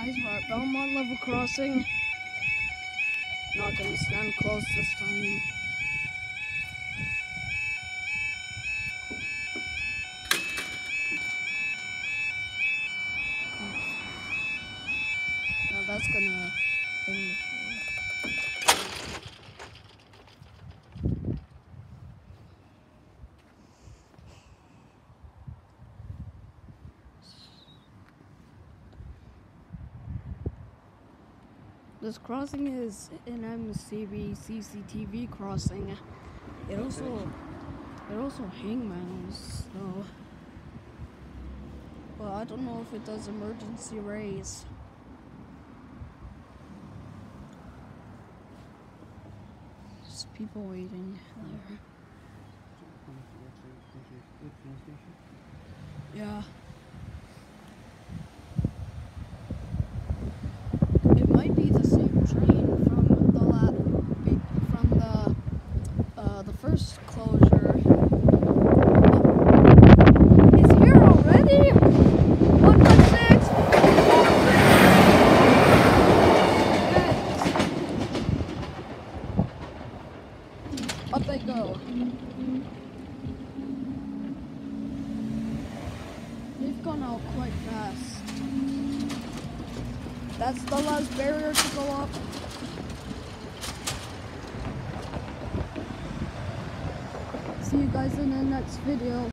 guys, we're at Belmont Level Crossing. Not gonna stand close this time. Now that's gonna bring the This crossing is an MCB CCTV crossing. It also hangmans though. But I don't know if it does emergency raise. There's people waiting there. Yeah. It might be the same train from the first closure. It's here already? 116! Up they go. They've gone out quite fast. That's the last barrier to go up. See you guys in the next video.